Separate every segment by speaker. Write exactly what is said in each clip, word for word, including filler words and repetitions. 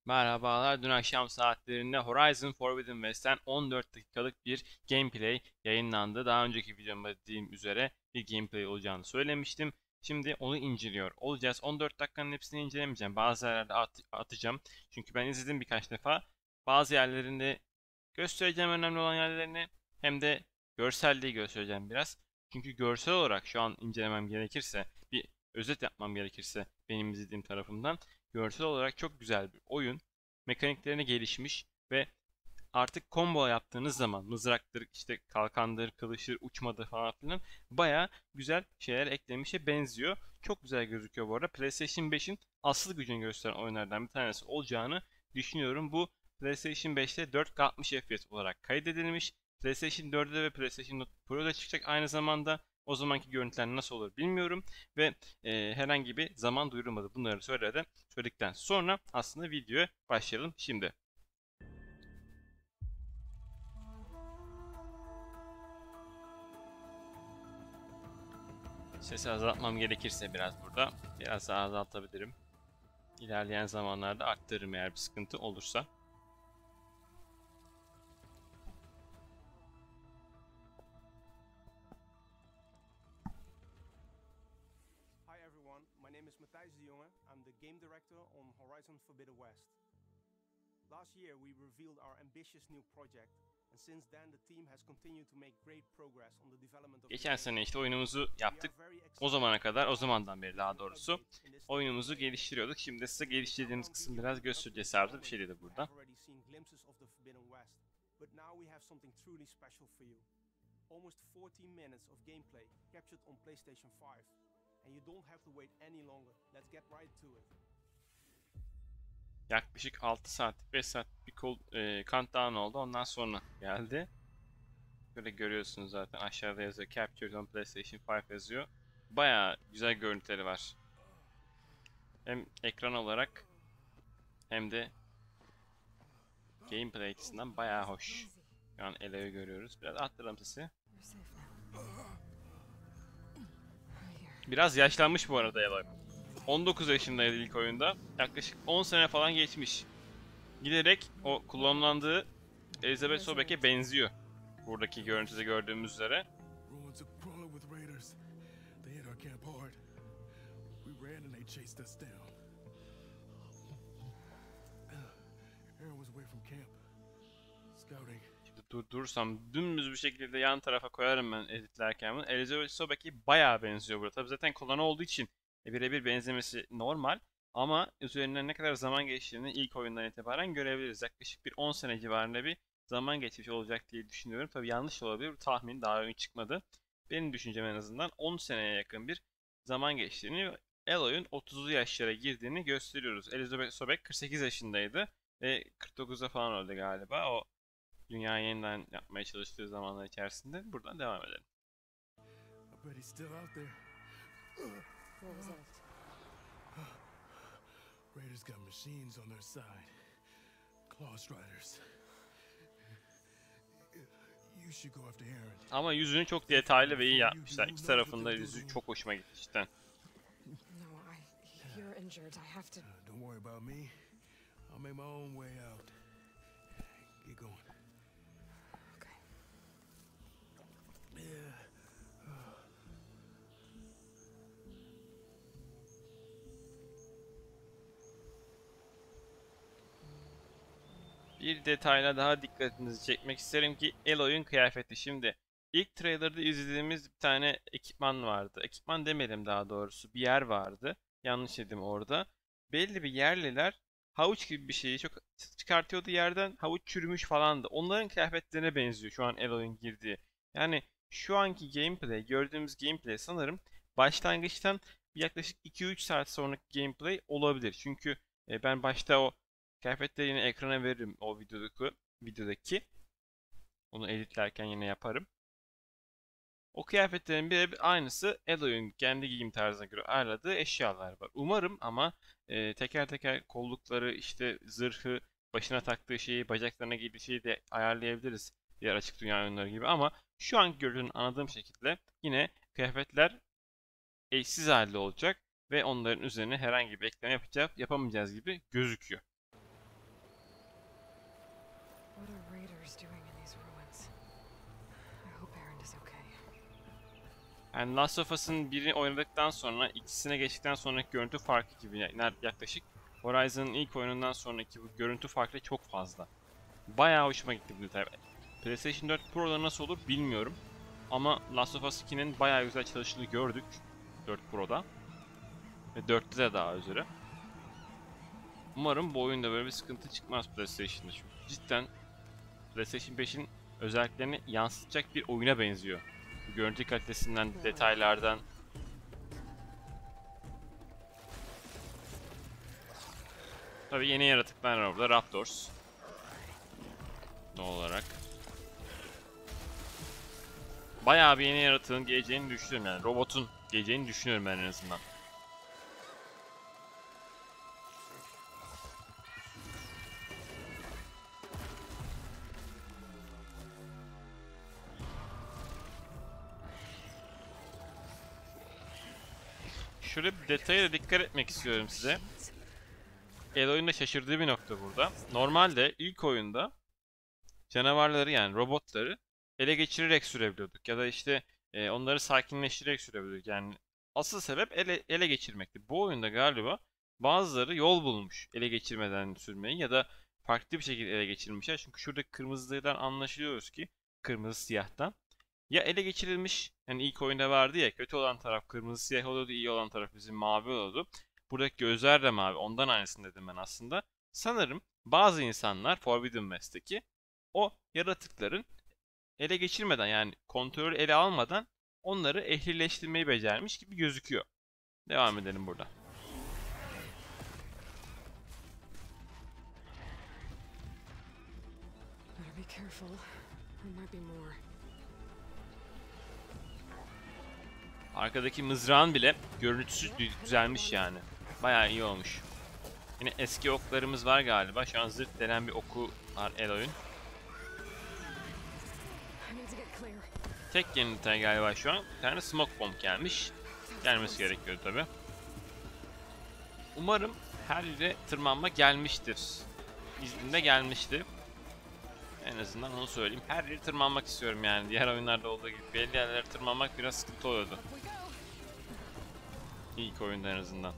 Speaker 1: Merhabalar. Dün akşam saatlerinde Horizon Forbidden West'ten on dört dakikalık bir gameplay yayınlandı. Daha önceki videomda dediğim üzere bir gameplay olacağını söylemiştim. Şimdi onu inceliyor olacağız. on dört dakikanın hepsini incelemeyeceğim. Bazı yerlerde at atacağım. Çünkü ben izledim birkaç defa. Bazı yerlerinde göstereceğim önemli olan yerlerini. Hem de görselliği göstereceğim biraz. Çünkü görsel olarak şu an incelemem gerekirse, bir özet yapmam gerekirse benim izlediğim tarafından görsel olarak çok güzel bir oyun. Mekaniklerine gelişmiş ve artık combo yaptığınız zaman mızraktır, işte kalkandır, kılıçtır, uçmadır falan filan baya güzel şeyler eklemişe benziyor. Çok güzel gözüküyor bu arada. PlayStation beşin asıl gücünü gösteren oyunlardan bir tanesi olacağını düşünüyorum. Bu PlayStation beşte dört K altmış F P S olarak kaydedilmiş. PlayStation dörtte ve PlayStation Pro'da çıkacak aynı zamanda. O zamanki görüntüler nasıl olur bilmiyorum ve e, herhangi bir zaman duyurulmadı. Bunları söyleden, söyledikten sonra aslında videoya başlayalım şimdi. Sesi azaltmam gerekirse biraz burada. Biraz daha azaltabilirim. İlerleyen zamanlarda arttırırım eğer bir sıkıntı olursa.
Speaker 2: Hi everyone, my name is Matthijs de Jonge. I'm the game director on Horizon Forbidden West. Last year we revealed our ambitious new project, and since then the team has continued to make great progress on the development of the
Speaker 1: Geçen
Speaker 2: game.
Speaker 1: sene işte oyunumuzu
Speaker 2: We
Speaker 1: yaptık.
Speaker 2: are very
Speaker 1: O
Speaker 2: excited
Speaker 1: zamana kadar, o
Speaker 2: about the
Speaker 1: zamandan beri
Speaker 2: upcoming
Speaker 1: daha doğrusu
Speaker 2: update in this
Speaker 1: oyunumuzu
Speaker 2: state of play.
Speaker 1: geliştiriyorduk. Şimdi size
Speaker 2: Now
Speaker 1: geliştirdiğimiz
Speaker 2: on
Speaker 1: kısım
Speaker 2: video
Speaker 1: biraz
Speaker 2: and
Speaker 1: göstereceğiz
Speaker 2: updates
Speaker 1: tarzı bir
Speaker 2: only,
Speaker 1: şey dedi
Speaker 2: you
Speaker 1: burada.
Speaker 2: have already seen glimpses of the Forbidden West, but now we have something truly special for you. Almost fourteen minutes of gameplay captured on PlayStation five, and you don't have to wait any longer. Let's get right to it.
Speaker 1: Yaklaşık altı saat, beş saat bir kol, e, countdown oldu. Ondan sonra geldi. Böyle görüyorsunuz zaten aşağıda yazıyor. Captured on PlayStation beş yazıyor. Baya güzel görüntüleri var. Hem ekran olarak hem de gameplay açısından bayağı hoş. Şu an Elo'yu görüyoruz. Biraz arttıralım sesi. Biraz yaşlanmış bu arada Elo. on dokuz yaşındaydı ilk oyunda. Yaklaşık on sene falan geçmiş. Giderek o kullanılandığı Elizabeth Sobek'e benziyor. Buradaki görüntüde gördüğümüz üzere.
Speaker 3: Ruins are crawling with raiders. They hit our camp hard. We ran and they chased us down. Aaron was away from camp. Scouting.
Speaker 1: Şimdi durdurursam dümdüz bir şekilde yan tarafa koyarım ben editlerken bunu. Elizabeth Sobek'e bayağı benziyor burada. Tabi zaten kullanı olduğu için birebir benzemesi normal. Ama üzerinden ne kadar zaman geçtiğini ilk oyundan itibaren görebiliriz. Yaklaşık bir on sene civarında bir zaman geçmiş olacak diye düşünüyorum. Tabi yanlış olabilir. Bu tahmin daha oyun çıkmadı. Benim düşüncem en azından on seneye yakın bir zaman geçtiğini, Aloy'un otuzlu yaşlara girdiğini gösteriyoruz. Elizabeth Sobek kırk sekiz yaşındaydı ve kırk dokuzda falan öldü galiba. O dünyayı yeniden yapmaya çalıştığı zamanlar içerisinde buradan devam edelim.
Speaker 3: I bet he's still out there.
Speaker 4: What was that?
Speaker 3: Raiders got machines on their side. Claw Striders. You should go after Aaron.
Speaker 1: Ama yüzünü çok detaylı ve iyi yapmışlar. İki tarafında yüzü çok hoşuma gitti cidden.
Speaker 4: No, I. You're injured. I have to.
Speaker 3: Uh, don't worry about me. I'll make my own way out. Get going.
Speaker 4: Okay.
Speaker 3: Yeah.
Speaker 1: Bir detayla daha dikkatinizi çekmek isterim ki Aloy'un kıyafeti. Şimdi ilk trailer'da izlediğimiz bir tane ekipman vardı. Ekipman demedim daha doğrusu. Bir yer vardı. Yanlış dedim orada. Belli bir yerliler havuç gibi bir şeyi çok çıkartıyordu yerden. Havuç çürümüş falandı. Onların kıyafetlerine benziyor şu an Aloy'un girdiği. Yani şu anki gameplay, gördüğümüz gameplay sanırım başlangıçtan yaklaşık iki üç saat sonraki gameplay olabilir. Çünkü e, ben başta o kıyafetleri yine ekrana veririm o videodaki, videodaki. Onu editlerken yine yaparım. O kıyafetlerin birebir aynısı Aloy'un kendi giyim tarzına göre ayarladığı eşyalar var. Umarım ama e, teker teker kollukları, işte zırhı, başına taktığı şeyi, bacaklarına giydiği şeyi de ayarlayabiliriz. Diğer açık dünya oyunları gibi ama şu anki gördüğün anladığım şekilde yine kıyafetler eşsiz halde olacak ve onların üzerine herhangi bir ekleme yapacak, yapamayacağız gibi gözüküyor.
Speaker 4: Vader's doing in these ruins. I hope Erend is okay.
Speaker 1: Yani Last of Us'ın biri oynadıktan sonra ikisine geçtikten sonraki görüntü farkı gibi yani yaklaşık Horizon'ın ilk oyunundan sonraki bu görüntü farkı çok fazla. Bayağı hoşuma gitti bu detay. PlayStation dört Pro'da nasıl olur bilmiyorum. Ama Last of Us iki'nin bayağı güzel çalıştığını gördük dört Pro'da. Ve dörtte de daha üzere. Umarım bu oyunda böyle bir sıkıntı çıkmaz PlayStation'da. Çünkü cidden PlayStation beş'in özelliklerini yansıtacak bir oyuna benziyor. Görüntü kalitesinden, detaylardan. Tabii yeni yaratıklar var burada. Raptors. Doğal olarak. Bayağı bir yeni yaratığın geleceğini düşünüyorum yani. Robotun geleceğini düşünüyorum ben en azından. Şöyle bir detaya da dikkat etmek istiyorum size. Aloy'un da şaşırdığı bir nokta burada. Normalde ilk oyunda canavarları yani robotları ele geçirerek sürebiliyorduk. Ya da işte e, onları sakinleştirerek sürebiliyorduk. Yani asıl sebep ele, ele geçirmekti. Bu oyunda galiba bazıları yol bulmuş ele geçirmeden sürmeyi ya da farklı bir şekilde ele geçirmişler. Çünkü şuradaki kırmızıdan anlaşılıyoruz ki kırmızı siyahtan. Ya ele geçirilmiş, yani ilk oyunda vardı ya kötü olan taraf kırmızı siyah oluyordu, iyi olan taraf bizim mavi oluyordu. Buradaki gözler de mavi, ondan aynısını dedim ben aslında. Sanırım bazı insanlar Forbidden West'teki o yaratıkların ele geçirmeden yani kontrolü ele almadan onları ehlileştirmeyi becermiş gibi gözüküyor. Devam edelim burada.
Speaker 4: Better be careful. There might be more.
Speaker 1: Arkadaki mızrağın bile görüntüsü düzelmiş yani. Bayağı iyi olmuş. Yine eski oklarımız var galiba. Şu an zırt denen bir oku var Aloy'un. Tek yeni detay galiba şu an. Bir tane smoke bomb gelmiş. Gelmesi gerekiyor tabi. Umarım her yere tırmanma gelmiştir. İzminde gelmişti. En azından onu söyleyeyim. Her yere tırmanmak istiyorum yani. Diğer oyunlarda olduğu gibi. Belli yerlere tırmanmak biraz sıkıntı oluyordu. İlk oyunda en azından.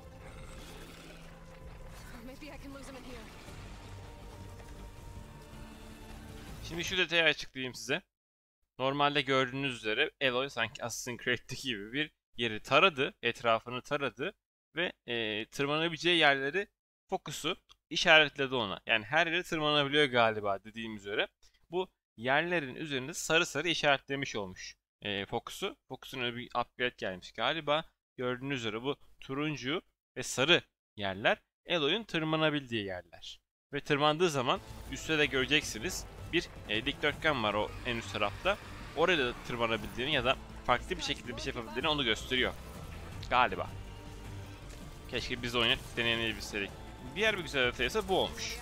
Speaker 1: Şimdi şu detayı açıklayayım size. Normalde gördüğünüz üzere Aloy sanki Assassin's Creed'deki gibi bir yeri taradı, etrafını taradı ve e, tırmanabileceği yerleri fokusu işaretledi ona. Yani her yere tırmanabiliyor galiba dediğim üzere. Bu yerlerin üzerinde sarı sarı işaretlemiş olmuş e, fokusu. Fokusun öyle bir upgrade gelmiş galiba. Gördüğünüz üzere bu turuncu ve sarı yerler Aloy'un tırmanabildiği yerler. Ve tırmandığı zaman üstte de göreceksiniz bir e, dikdörtgen var o en üst tarafta. Oraya da tırmanabildiğini ya da farklı bir şekilde bir şey yapabildiğini onu gösteriyor. Galiba. Keşke biz de oyunu deneyimleyebilseydik. Diğer bir güzel detay ise bu olmuş.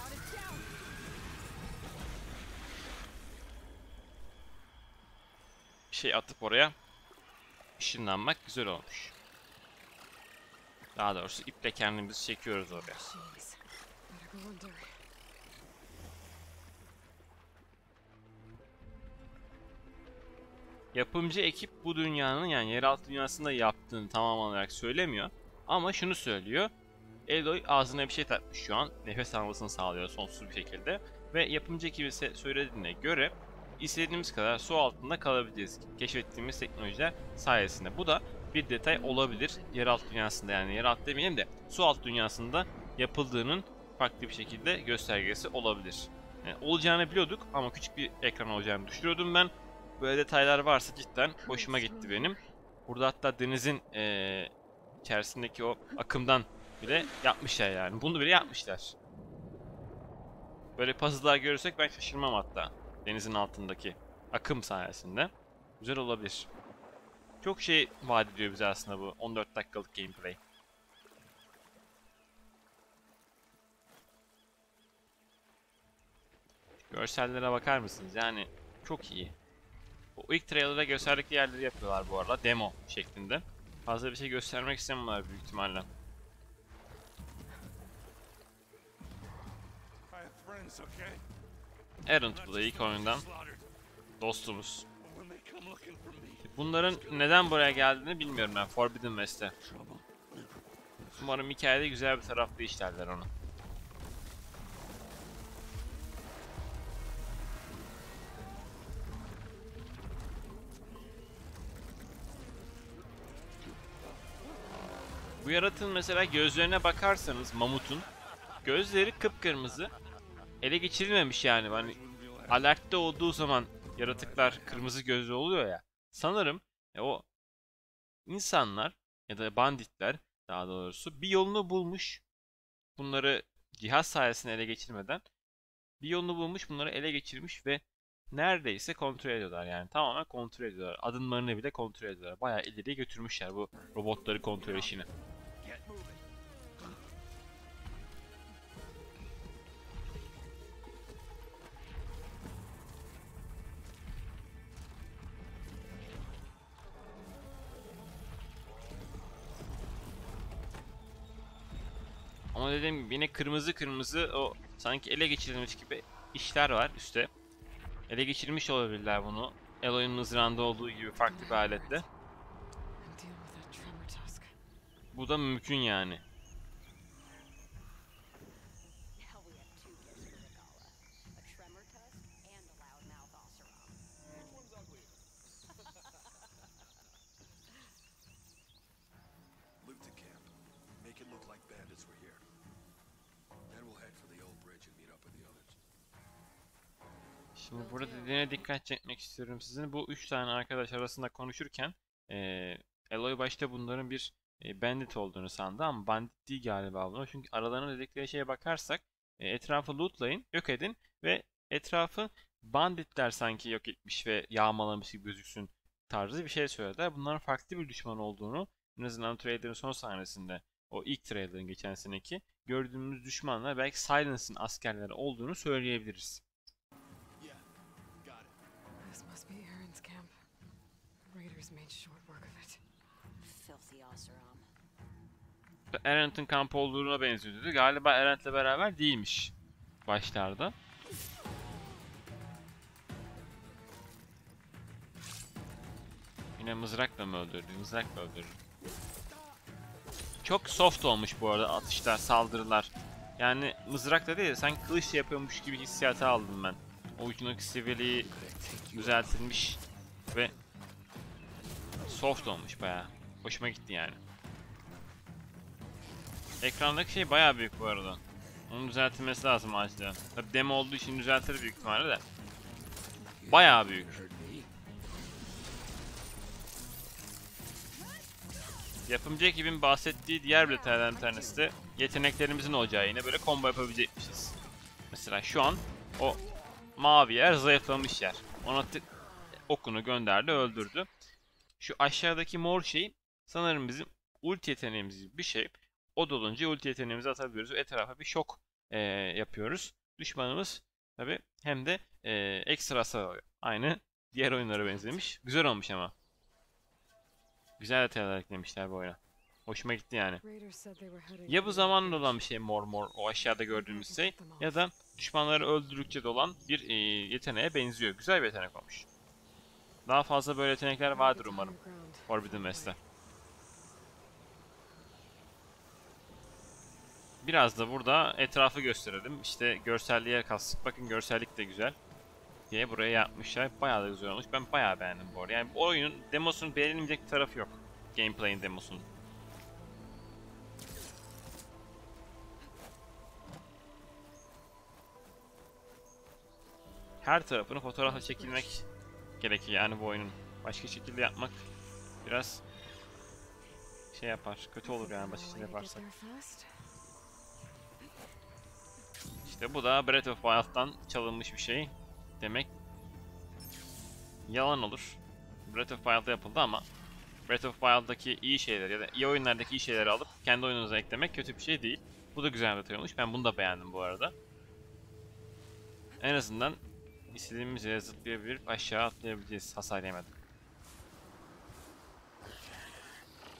Speaker 1: Bir şey atıp oraya ışınlanmak güzel olmuş. Daha doğrusu iple kendimizi çekiyoruz oraya. Yapımcı ekip bu dünyanın yani yeraltı dünyasında yaptığını tamam olarak söylemiyor. Ama şunu söylüyor. Aloy ağzına bir şey takmış şu an. Nefes almasını sağlıyor sonsuz bir şekilde. Ve yapımcı ekibi söylediğine göre istediğimiz kadar su altında kalabiliriz. Keşfettiğimiz teknolojiler sayesinde. Bu da bir detay olabilir. Yeraltı dünyasında yani yeraltı demeyelim de su alt dünyasında yapıldığının farklı bir şekilde göstergesi olabilir. Yani olacağını biliyorduk ama küçük bir ekran olacağını düşünüyordum ben. Böyle detaylar varsa cidden hoşuma gitti benim. Burada hatta denizin ee, içerisindeki o akımdan bile yapmışlar yani. Bunu bile yapmışlar. Böyle puzzle'lar görürsek ben şaşırmam hatta. Denizin altındaki akım sayesinde. Güzel olabilir. Çok şey vaat ediyor bize aslında bu on dört dakikalık gameplay. Görsellere bakar mısınız? Yani çok iyi. O ilk trailer'da gösterdikleri yerleri yapıyorlar bu arada. Demo şeklinde. Fazla bir şey göstermek istemiyorlar büyük ihtimalle.
Speaker 3: I have friends, okay?
Speaker 1: Errant bu da ilk oyundan dostumuz. Bunların neden buraya geldiğini bilmiyorum ben Forbidden West'e. Umarım hikayede güzel bir tarafta işlerler onu. Bu yaratığın mesela gözlerine bakarsanız mamutun gözleri kıpkırmızı. Ele geçirilmemiş yani. Hani alertte olduğu zaman yaratıklar kırmızı gözlü oluyor ya. Sanırım e, o insanlar ya da banditler daha doğrusu bir yolunu bulmuş. Bunları cihaz sayesinde ele geçirmeden bir yolunu bulmuş, bunları ele geçirmiş ve neredeyse kontrol ediyorlar yani. Tamamen kontrol ediyorlar. Adımlarını bile kontrol ediyorlar. Bayağı ileriye götürmüşler bu robotları kontrol işini. Ama dediğim gibi yine kırmızı kırmızı o sanki ele geçirilmiş gibi işler var üstte. Ele geçirmiş olabilirler bunu. Eloy'un mızrağında olduğu gibi farklı bir aletle. Bu da mümkün yani.
Speaker 3: Loot the camp. Make it look like bandits were here. Then we'll head for the old bridge and meet up with the others.
Speaker 1: Şimdi burada dediğine dikkat çekmek istiyorum sizin. Bu üç tane arkadaş arasında konuşurken eee Eloy başta bunların bir e, bandit olduğunu sandı ama bandit değil galiba bunu. Çünkü aralarına dedikleri şeye bakarsak e, etrafı lootlayın, yok edin ve etrafı banditler sanki yok etmiş ve yağmalamış gibi gözüksün tarzı bir şey söylediler. Bunların farklı bir düşman olduğunu en azından trailer'ın son sahnesinde o ilk trailer'ın geçen seneki gördüğümüz düşmanlar belki Silence'ın askerleri olduğunu söyleyebiliriz.
Speaker 4: This must be Aaron's camp. Raiders made short work of it.
Speaker 5: Filthy Oseram.
Speaker 1: Errant'ın kampı olduğuna benziyordu. Galiba Errant'le beraber değilmiş başlarda. Yine mızrakla mı öldürdü? Mızrakla öldürdü. Çok soft olmuş bu arada atışlar, saldırılar. Yani mızrakla değil, sanki kılıç yapıyormuş gibi hissiyatı aldım ben. O ucundaki sivriliği düzeltilmiş ve soft olmuş bayağı. Hoşuma gitti yani. Ekrandaki şey bayağı büyük bu arada. Onun düzeltilmesi lazım acilen. Tabi demo olduğu için düzeltir büyük ihtimalle de. Bayağı büyük. Yapımcı ekibin bahsettiği diğer bir detaylardan bir tanesi de yeteneklerimizin olacağı, yine böyle combo yapabilecekmişiz. Mesela şu an o mavi yer zayıflamış yer. Ona tık okunu gönderdi, öldürdü. Şu aşağıdaki mor şey sanırım bizim ulti yeteneğimiz gibi bir şey. O dolunca ulti yeteneğimizi atabiliyoruz. Etrafa bir şok e, yapıyoruz. Düşmanımız tabi hem de e, ekstra hasar alıyor. Aynı diğer oyunlara benzemiş. Güzel olmuş ama. Güzel detaylar eklemişler bu oyuna. Hoşuma gitti yani. Ya bu zamanla olan bir şey mor mor o aşağıda gördüğümüz şey ya da düşmanları öldürdükçe dolan bir e, yeteneğe benziyor. Güzel bir yetenek olmuş. Daha fazla böyle yetenekler vardır umarım Forbidden West'te. Biraz da burada etrafı gösterelim. İşte görselliğe kastık. Bakın görsellik de güzel diye buraya yapmışlar. Bayağı da güzel olmuş. Ben bayağı beğendim bu arada. Yani bu oyunun demosunun beğenilmeyecek bir tarafı yok. Gameplay'in demosunun. Her tarafını fotoğrafla çekilmek gerekiyor yani bu oyunun. Başka şekilde yapmak biraz şey yapar. Kötü olur yani başka şekilde yaparsak. İşte bu da Breath of Wild'dan çalınmış bir şey demek yalan olur. Breath of Wild'da yapıldı ama Breath of Wild'daki iyi şeyleri ya da iyi oyunlardaki iyi şeyleri alıp kendi oyununuza eklemek kötü bir şey değil. Bu da güzel bir detay olmuş. Ben bunu da beğendim bu arada. En azından istediğimiz yere zıplayabilip aşağı atlayabileceğiz. Hasar yemedim.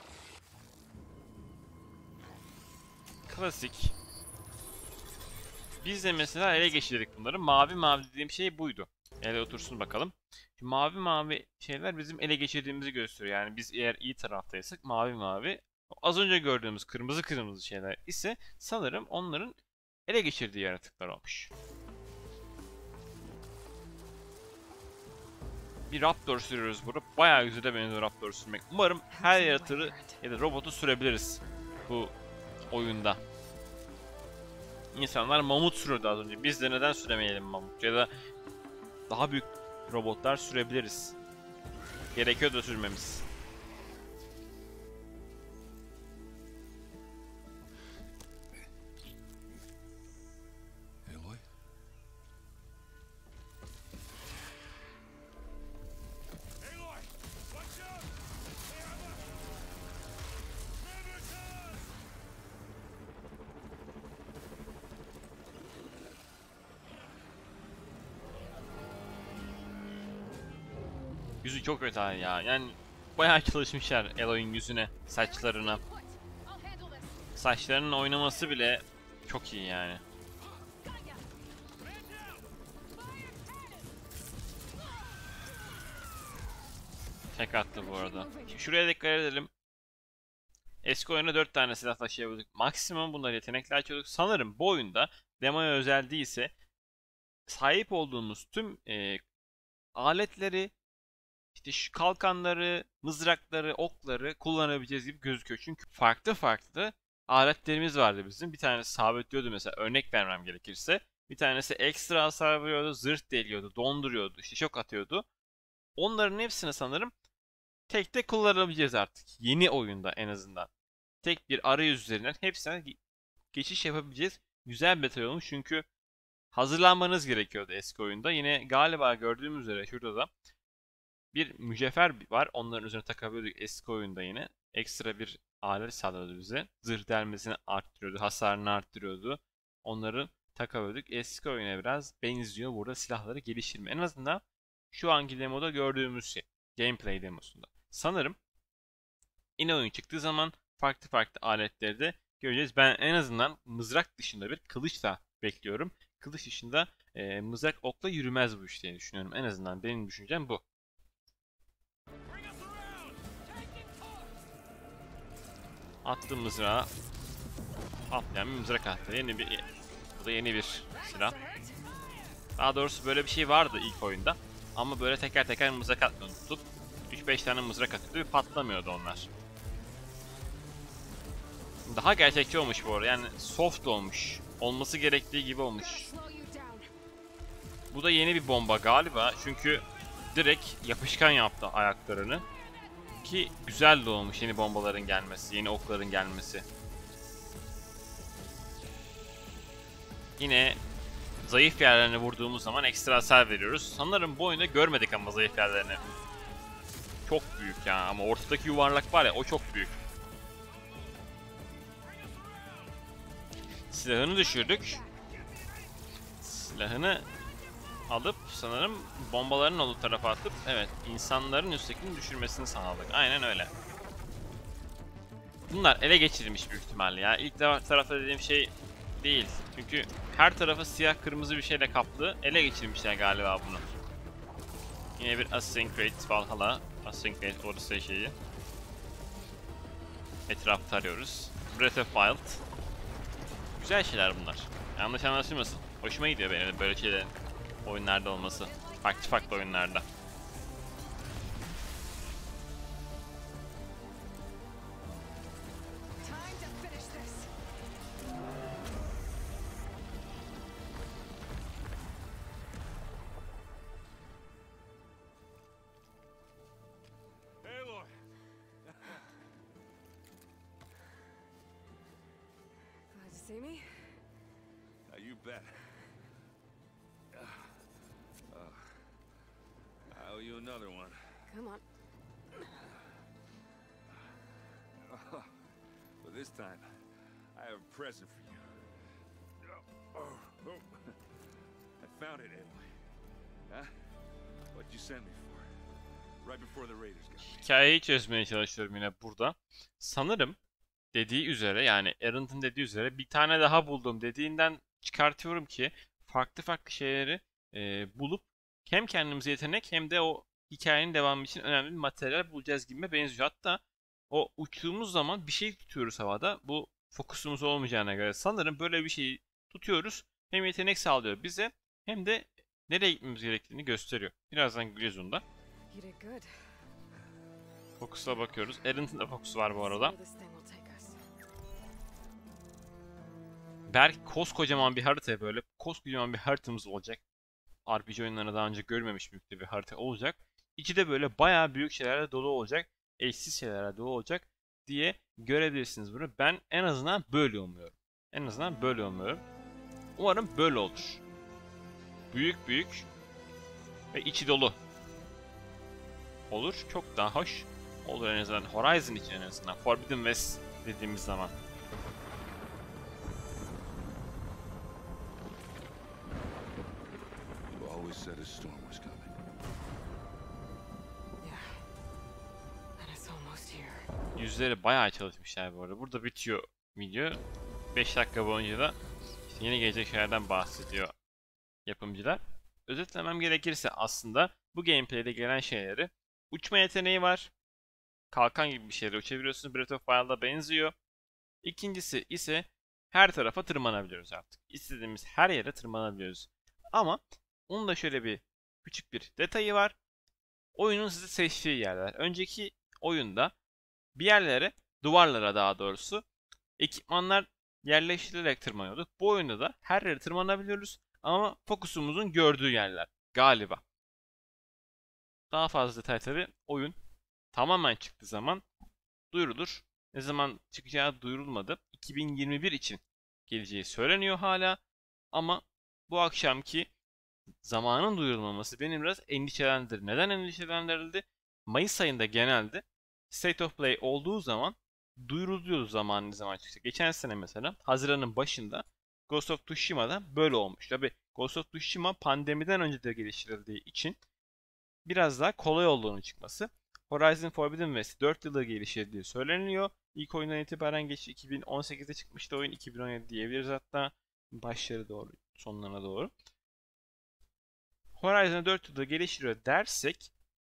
Speaker 1: Klasik. Biz de mesela ele geçirdik bunları. Mavi mavi dediğim şey buydu. Ele otursun bakalım. Şimdi mavi mavi şeyler bizim ele geçirdiğimizi gösteriyor. Yani biz eğer iyi taraftaysak mavi mavi. Az önce gördüğümüz kırmızı kırmızı şeyler ise sanırım onların ele geçirdiği yaratıklar olmuş. Bir Raptor sürüyoruz burada. Bayağı güzel de benziyor Raptor sürmek. Umarım her yaratığı ya da robotu sürebiliriz bu oyunda. İnsanlar mamut sürüyordu az önce. Biz de neden süremeyelim mamut? Ya da daha büyük robotlar sürebiliriz. Gerekiyor da sürmemiz.
Speaker 3: Aloy? Aloy! Watch out!
Speaker 1: Yüzü çok kötü hali ya. Yani bayağı çalışmışlar Aloy'un yüzüne, saçlarına. Saçlarının oynaması bile çok iyi yani. Tek attı bu arada. Şimdi şuraya dikkat edelim. Eski oyunda dört tane silah taşıyabiliyorduk. Maksimum bunları yetenekle açıyorduk. Sanırım bu oyunda demoya özel değilse sahip olduğumuz tüm e, aletleri, İşte şu kalkanları, mızrakları, okları kullanabileceğiz gibi gözüküyor. Çünkü farklı farklı aletlerimiz vardı bizim. Bir tanesi sabitliyordu mesela, örnek vermem gerekirse. Bir tanesi ekstra hasar veriyordu, zırh deliyordu, donduruyordu, işte şok atıyordu. Onların hepsini sanırım tek tek kullanabileceğiz artık. Yeni oyunda en azından. Tek bir arayüz üzerinden hepsine geçiş yapabileceğiz. Güzel bir detay olmuş çünkü hazırlanmanız gerekiyordu eski oyunda. Yine galiba gördüğümüz üzere şurada da bir mücevher var. Onların üzerine takabiliyorduk eski oyunda yine. Ekstra bir alet sağlıyordu bize. Zırh delmesini arttırıyordu, hasarını arttırıyordu. Onları takabiliyorduk. Eski oyuna biraz benziyor burada silahları geliştirme. En azından şu anki demoda gördüğümüz şey. Gameplay demosunda. Sanırım yine oyun çıktığı zaman farklı farklı aletleri de göreceğiz. Ben en azından mızrak dışında bir kılıç da bekliyorum. Kılıç dışında e, mızrak okla yürümez bu iş diye düşünüyorum. En azından benim düşüncem bu. Attım mızrağı. Atlayan bir mızrak attı. Yeni bir, bu da yeni bir silah. Daha doğrusu böyle bir şey vardı ilk oyunda. Ama böyle teker teker mızrak atmıyordu tutup. üç beş tane mızrak atıyordu ve patlamıyordu onlar. Daha gerçekçi olmuş bu arada. Yani soft olmuş. Olması gerektiği gibi olmuş. Bu da yeni bir bomba galiba. Çünkü direkt yapışkan yaptı ayaklarını. Ki güzel de olmuş yeni bombaların gelmesi, yeni okların gelmesi. Yine zayıf yerlerine vurduğumuz zaman ekstra hasar veriyoruz. Sanırım bu oyunda görmedik ama zayıf yerlerini. Çok büyük ya, ama ortadaki yuvarlak var ya, o çok büyük. Silahını düşürdük. Silahını alıp sanırım bombaların olduğu tarafa atıp evet insanların üsttekini düşürmesini sağladık. Aynen öyle. Bunlar ele geçirilmiş büyük ihtimalle ya. İlk tarafta dediğim şey değil. Çünkü her tarafı siyah kırmızı bir şeyle kaplı. Ele geçirmişler galiba bunu. Yine bir Assassin's Creed Valhalla. Assassin's Creed Odyssey şeyi. Etrafı tarıyoruz. Breath of Wild. Güzel şeyler bunlar. Yanlış anlaşılmasın. Hoşuma gidiyor benim böyle şeylerin oyunlarda olması. Farklı farklı oyunlarda.
Speaker 3: Aloy!
Speaker 4: Glad to see me.
Speaker 3: Uh, you bet. Uh, uh, I owe you another one.
Speaker 4: Come on.
Speaker 3: Uh, but this time, I have a present for you. Oh, oh, oh. I found it, Aloy. Huh? What you sent me for? Right before the Raiders got me.
Speaker 1: Hikayeyi çözmeye çalışıyorum yine burada. Sanırım dediği üzere, yani Erendt'in dediği üzere bir tane daha buldum dediğinden çıkartıyorum ki farklı farklı şeyleri e, bulup hem kendimize yetenek hem de o hikayenin devamı için önemli bir materyal bulacağız gibime benziyor. Hatta o uçtuğumuz zaman bir şey tutuyoruz havada. Bu fokusumuz olmayacağına göre sanırım böyle bir şeyi tutuyoruz. Hem yetenek sağlıyor bize hem de nereye gitmemiz gerektiğini gösteriyor. Birazdan göreceğiz onu da.
Speaker 4: You did good.
Speaker 1: Fokus'a bakıyoruz. Aaron'ın da fokusu var bu arada.
Speaker 4: Where this thing will take us.
Speaker 1: Belki koskocaman bir harita böyle. Koskocaman bir haritamız olacak. R P G oyunlarına daha önce görmemiş büyüklükte bir harita olacak. İçi de böyle bayağı büyük şeylerle dolu olacak. Eşsiz şeylerle dolu olacak diye görebilirsiniz bunu. Ben en azından böyle umuyorum. En azından böyle umuyorum. Umarım böyle olur. Büyük büyük ve içi dolu olur. Çok daha hoş olur en azından. Horizon için en azından. Forbidden West dediğimiz zaman.
Speaker 3: You always said a storm was coming.
Speaker 4: Yeah. And it's almost here.
Speaker 1: Yüzleri bayağı çalışmışlar bu arada. Burada bitiyor video. beş dakika boyunca da işte yeni gelecek şeylerden bahsediyor yapımcılar. Özetlemem gerekirse aslında bu gameplay'de gelen şeyleri uçma yeteneği var. Kalkan gibi bir şeyle uçabiliyorsunuz. Breath of Wild'a benziyor. İkincisi ise her tarafa tırmanabiliyoruz artık. İstediğimiz her yere tırmanabiliyoruz. Ama onun da şöyle bir küçük bir detayı var. Oyunun size seçtiği yerler. Önceki oyunda bir yerlere, duvarlara daha doğrusu ekipmanlar yerleştirilerek tırmanıyorduk. Bu oyunda da her yere tırmanabiliyoruz ama fokusumuzun gördüğü yerler galiba. Daha fazla detay tabi oyun tamamen çıktığı zaman duyurulur. Ne zaman çıkacağı duyurulmadı. iki bin yirmi bir için geleceği söyleniyor hala. Ama bu akşamki zamanın duyurulmaması beni biraz endişelendirdi. Neden endişelendirildi? Mayıs ayında genelde State of Play olduğu zaman duyuruluyordu zaman ne zaman çıkacak. Geçen sene mesela Haziran'ın başında Ghost of Tsushima'da böyle olmuş. Tabi Ghost of Tsushima pandemiden önce de geliştirildiği için biraz daha kolay olduğunu çıkması. Horizon Forbidden West dört yılda geliştirildiği söyleniyor. İlk oyundan itibaren geç iki bin on sekizde çıkmıştı oyun. iki bin on yedi diyebiliriz hatta başları doğru, sonlarına doğru. Horizon dört yılda geliştiriyor dersek,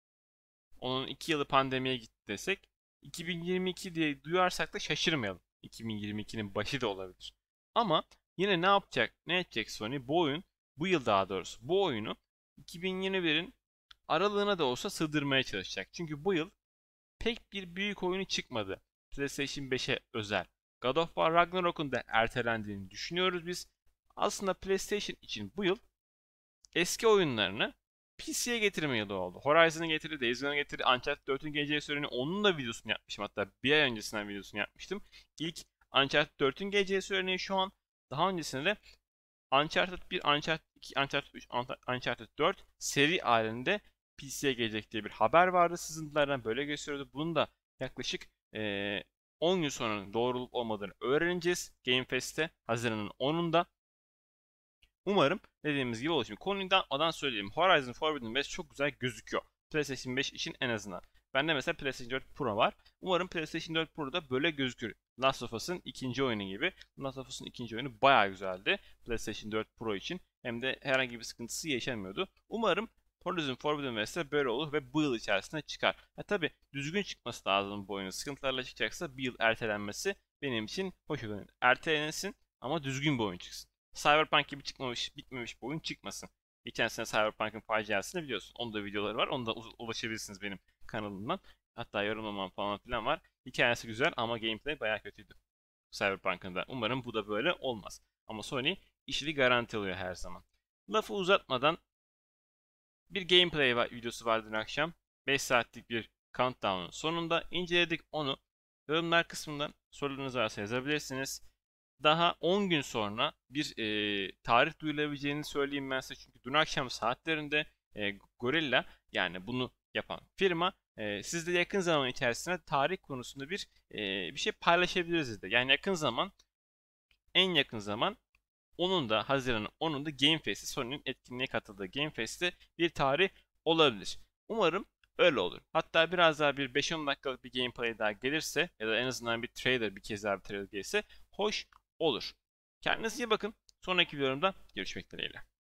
Speaker 1: onun iki yılı pandemiye gitti desek, iki bin yirmi iki diye duyarsak da şaşırmayalım. iki bin yirmi ikinin başı da olabilir. Ama yine ne yapacak, ne edecek Sony? Bu oyun, bu yıl daha doğrusu bu oyunu iki bin yirmi birin aralığına da olsa sığdırmaya çalışacak. Çünkü bu yıl pek bir büyük oyunu çıkmadı. PlayStation beşe özel. God of War Ragnarok'un da ertelendiğini düşünüyoruz biz. Aslında PlayStation için bu yıl eski oyunlarını P C'ye getirme yılı oldu. Horizon'ı getirdi, Days Gone'ı getirdi, Uncharted dört'ün geleceği söyleniyor. Onun da videosunu yapmıştım, hatta bir ay öncesinden videosunu yapmıştım. İlk Uncharted dört'ün geleceği söyleniyor şu an. Daha öncesinde de Uncharted bir, Uncharted iki, Uncharted üç, Uncharted dört seri halinde P C'ye gelecek diye bir haber vardı. Sızıntılardan böyle gösteriyordu. Bunun da yaklaşık ee, on gün sonra doğru olup olmadığını öğreneceğiz. Game Fest'te Haziran'ın onunda. Umarım dediğimiz gibi olur. Şimdi konudan adan söyleyeyim. Horizon Forbidden West çok güzel gözüküyor. PlayStation beş için en azından. Bende mesela PlayStation dört Pro var. Umarım PlayStation dört Pro'da böyle gözükür. Last of Us'ın ikinci oyunu gibi. Last of Us'ın ikinci oyunu bayağı güzeldi. PlayStation dört Pro için. Hem de herhangi bir sıkıntısı yaşanmıyordu. Umarım Horizon Forbidden West'te böyle olur ve bu yıl içerisinde çıkar. Ha tabi düzgün çıkması lazım bu oyunun. Sıkıntılarla çıkacaksa bir yıl ertelenmesi benim için hoş olur. Ertelensin ama düzgün bir oyun çıksın. Cyberpunk gibi çıkmamış, bitmemiş bir oyun çıkmasın. Geçen sene Cyberpunk'ın faciasını biliyorsun. Onda videoları var. Onda ulaşabilirsiniz benim kanalımdan. Hatta yorumlamam falan filan var. Hikayesi güzel ama gameplay bayağı kötüydü. Cyberpunk'ın da. Umarım bu da böyle olmaz. Ama Sony işini garanti alıyor her zaman. Lafı uzatmadan bir gameplay videosu vardı dün akşam. beş saatlik bir countdown'un sonunda inceledik onu. Yorumlar kısmından sorularınız varsa yazabilirsiniz. Daha on gün sonra bir e, tarih duyulabileceğini söyleyeyim ben size. Çünkü dün akşam saatlerinde e, Gorilla, yani bunu yapan firma e, sizle yakın zaman içerisinde tarih konusunda bir e, bir şey paylaşabiliriz dedi. Yani yakın zaman, en yakın zaman onun da Haziran'ın onunda Game Fest'i, Sony'nin etkinliğe katıldığı Game Fest'te bir tarih olabilir. Umarım öyle olur. Hatta biraz daha bir beş on dakikalık bir gameplay daha gelirse ya da en azından bir trailer, bir kez daha bir trailer gelirse hoş olur. Kendinize iyi bakın. Sonraki videolarımda görüşmek dileğiyle.